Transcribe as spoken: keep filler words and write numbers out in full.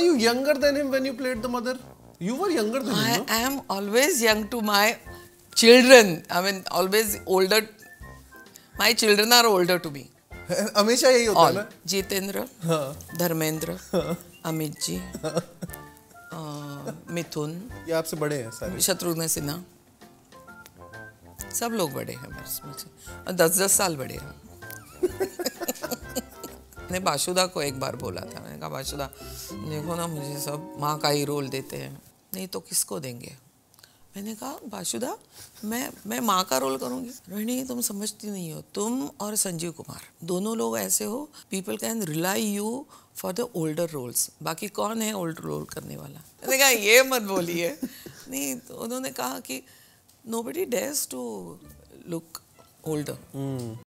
you younger than him when you played the mother? You were younger than I him, no? I am always young to my children. I mean, always older. My children are older to me. हमेशा यही होता है ना? जितेंद्र, धर्मेंद्र, अमित जी, मिथुन. ये आपसे बड़े हैं सारे. शत्रुघ्न सिन्हा. सब लोग बड़े हैं मेरे से. और दस दस साल बड़े हैं. मैंने बाशुदा को एक बार बोला था. मैंने कहा बाशुदा देखो ना, मुझे सब माँ का ही रोल देते हैं. नहीं तो किसको देंगे? मैंने कहा बाशुदा मैं मैं माँ का रोल करूँगी. रोहिणी तुम समझती नहीं हो. तुम और संजीव कुमार दोनों लोग ऐसे हो, people can rely you for the older roles. बाकी कौन है ओल्ड रोल करने वाला? मैंने कहा ये मत बोलिए. नहीं तो उन्होंने कहा कि nobody dares to look older.